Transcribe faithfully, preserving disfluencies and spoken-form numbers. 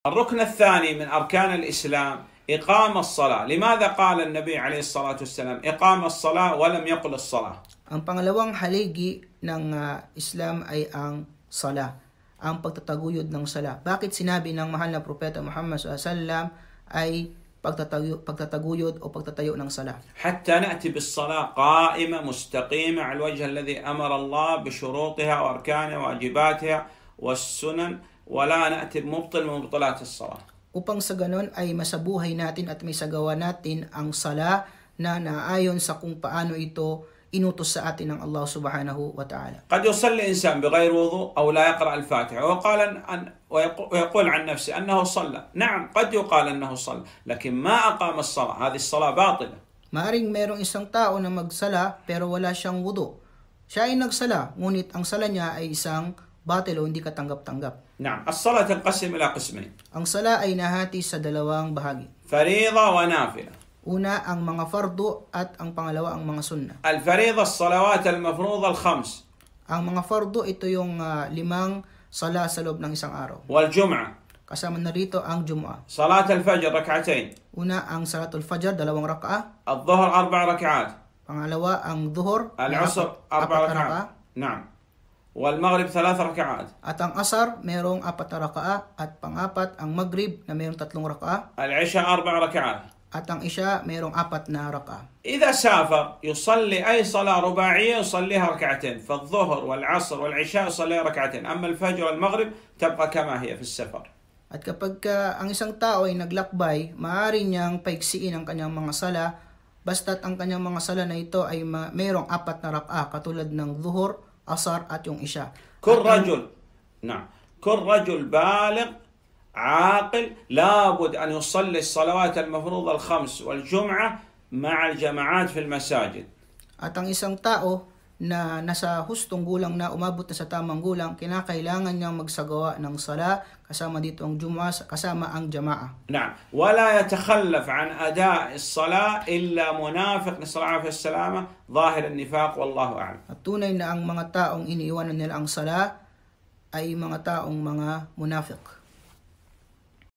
الركن الثاني من أركان الإسلام إقام الصلاة. لماذا قال النبي عليه الصلاة والسلام إقام الصلاة ولم يقل الصلاة؟ Ang pangalawang haligi ng uh, Islam ay ang sala, ang pagtataguyod ng sala. Bakit sinabi ng mahal na propeta Muhammad sallallahu alaihi wasallam ay pagtatayo, pagtataguyod o pagtatayo ng sala? حتى نأتي بالصلاة قائمة مستقيمة على الوجه الذي أمر الله بشروطها وأركانها وواجباتها والسنن ولا نأتي بمبطل من مبطلات الصلاة. Upang sa ganon ay masabuhay natin at may sagawa natin ang sala na naayon sa kung paano ito inutos sa atin ng Allah subhanahu wa ta'ala. قد يصلي إنسان بغير وضوء أو لا يقرأ الفاتحة وقال أن ويقول عن نفسه أنه صلى. نعم قد يقال أنه صلى لكن ما أقام الصلاة. هذه الصلاة باطلة. Maaring merong isang tao na magsala pero wala siyang wudu. Siya ay nagsala, ngunit ang sala niya ay isang batil o hindi katanggap-tanggap. نعم الصلاة تنقسم إلى قسمين. Ang sala ay nahati sa dalawang bahagi. فريضة ونافلة. Una ang mga fardo at ang pangalawa ang mga sunna. الفريضة الصلوات المفروضة الخمس. Ang mga fardo ito yung uh, limang sala sa loob ng isang araw. والجمعة. Kasama na rito ang Jum'ah. صلاة الفجر ركعتين. Una ang Salatul Fajr, dalawang raka'a. الظهر أربع ركعات. Pangalawa ang Dhuhr, العصر أربع ركعات. نعم. والمغرب ثلاث ركعات. At ang Asar, mayroong apat na raka'a. At pangapat ang Maghrib na mayroong tatlong raka'a. العشاء أربع ركعات. At ang Isha, mayroong apat na raka'a. إذا سافر يصلي أي صلاة رباعية يصليها ركعتين. فالظهر والعصر والعشاء يصليها ركعتين. أما الفجر والمغرب تبقى كما هي في السفر. At kapag uh, ang isang tao ay naglakbay, maaari niyang paiksiin ang kanyang mga sala, basta't ang kanyang mga sala na ito ay ma- mayroong apat na raka'a katulad ng Dhuhr, Asar at yung Isha. كل رجل نعم كل رجل بالغ عاقل لابد أن يصلي الصلوات المفروضة الخمس والجمعة مع الجماعات في المساجد. At ang isang tao na nasa hustong gulang na umabot na sa tamang gulang, kinakailangan niyang magsagawa ng sala kasama dito ang Jum'ah, kasama ang Jama'a. نعم ولا يتخلف عن أداء الصلاة إلا منافق نسأل الله العافية والسلامة ظاهر النفاق والله أعلم. At tunay na ang mga taong iniiwanan nila ang sala ay mga taong mga munafiq.